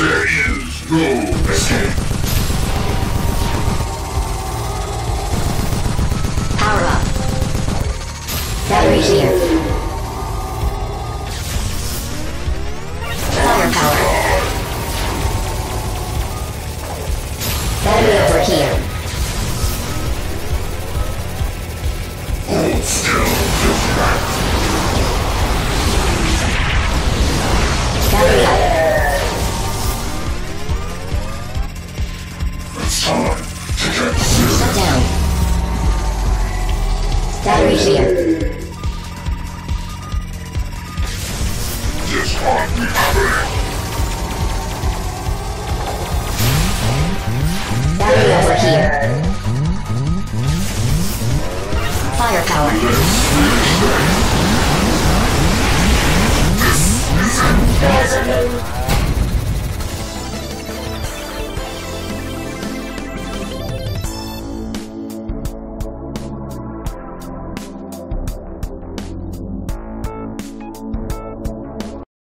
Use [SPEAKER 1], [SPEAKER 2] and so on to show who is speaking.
[SPEAKER 1] There is no escape.
[SPEAKER 2] Power up. Battery here. Firepower. Battery over here.
[SPEAKER 1] Hold still, Filthrat.
[SPEAKER 2] Battery up.
[SPEAKER 1] It's time to get serious.
[SPEAKER 2] Shut down. Battery here.
[SPEAKER 1] This can't be happening.
[SPEAKER 2] Battery over here. Firepower.
[SPEAKER 1] Let's finish that.